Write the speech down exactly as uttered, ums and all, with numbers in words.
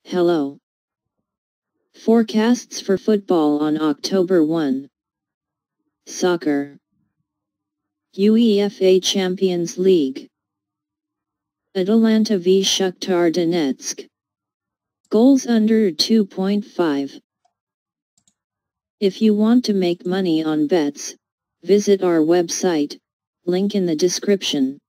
Hello. Forecasts for football on October first. Soccer. UEFA Champions League. Atalanta v Shakhtar Donetsk. Goals under two point five. If you want to make money on bets, visit our website, link in the description.